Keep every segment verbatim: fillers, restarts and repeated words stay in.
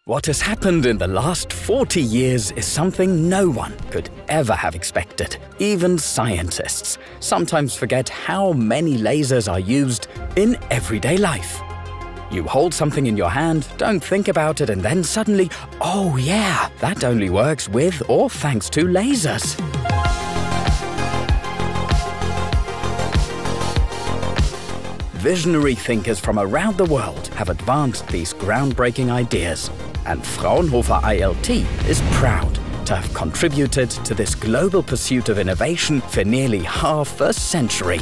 What has happened in the last forty years is something no one could ever have expected. Even scientists sometimes forget how many lasers are used in everyday life. You hold something in your hand, don't think about it, and then suddenly, oh yeah, that only works with or thanks to lasers. Visionary thinkers from around the world have advanced these groundbreaking ideas, and Fraunhofer I L T is proud to have contributed to this global pursuit of innovation for nearly half a century.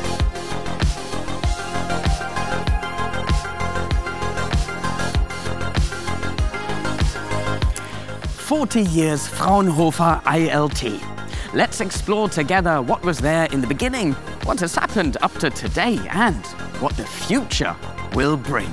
forty years Fraunhofer I L T. Let's explore together what was there in the beginning, what has happened up to today, and what the future will bring.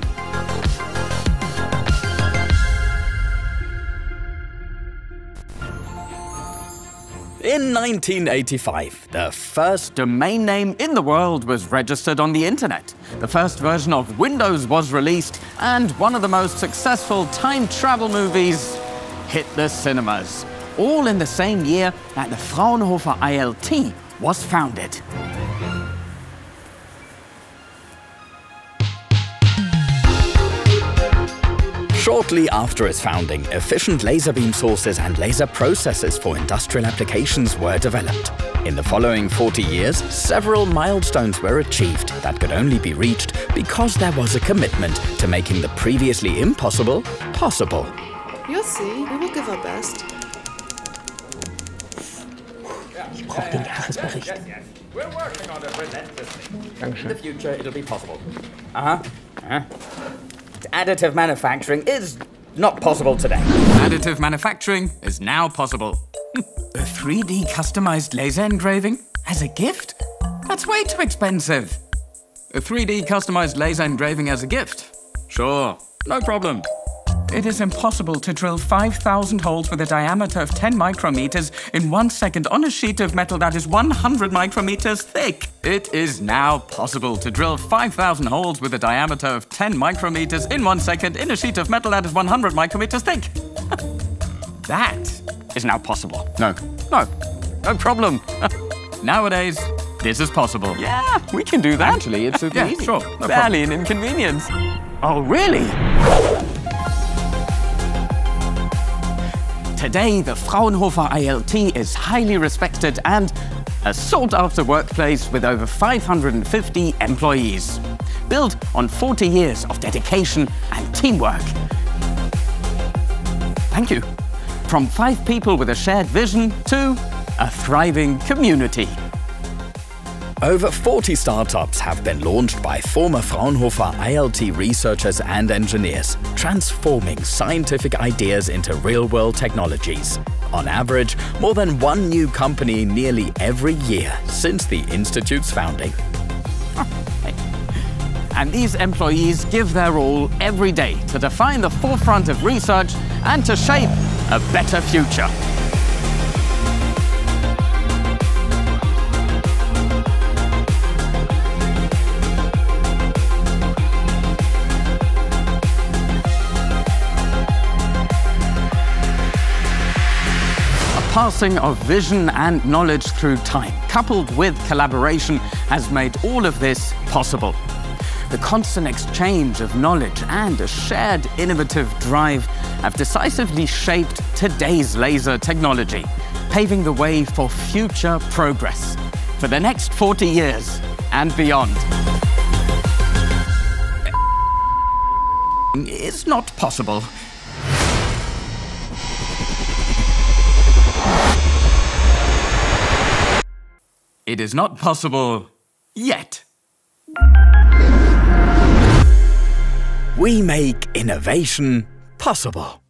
In nineteen eighty-five, the first domain name in the world was registered on the internet. The first version of Windows was released, and one of the most successful time travel movies hit the cinemas. All in the same year that the Fraunhofer I L T was founded. Shortly after its founding, efficient laser beam sources and laser processes for industrial applications were developed. In the following forty years, several milestones were achieved that could only be reached because there was a commitment to making the previously impossible possible. You'll see, we will give our best. Ich brauche den Jahresbericht. In the future, it'll be possible. Uh-huh. Uh-huh. Additive manufacturing is not possible today. Additive manufacturing is now possible. A three D customized laser engraving as a gift? That's way too expensive. A three D customized laser engraving as a gift? Sure, no problem. It is impossible to drill five thousand holes with a diameter of ten micrometers in one second on a sheet of metal that is one hundred micrometers thick. It is now possible to drill five thousand holes with a diameter of ten micrometers in one second in a sheet of metal that is one hundred micrometers thick. That is now possible. No, no, no problem. Nowadays, this is possible. Yeah, we can do that. Actually, it's super yeah, easy. Sure, no barely an inconvenience. Oh, really? Today, the Fraunhofer I L T is highly respected and a sought-after workplace with over five hundred fifty employees. Built on forty years of dedication and teamwork. Thank you. From five people with a shared vision to a thriving community. Over forty startups have been launched by former Fraunhofer I L T researchers and engineers, transforming scientific ideas into real-world technologies. On average, more than one new company nearly every year since the Institute's founding. And these employees give their all every day to define the forefront of research and to shape a better future. Passing of vision and knowledge through time, coupled with collaboration, has made all of this possible. The constant exchange of knowledge and a shared innovative drive have decisively shaped today's laser technology, paving the way for future progress for the next forty years and beyond. It's not possible. It is not possible yet. We make innovation possible.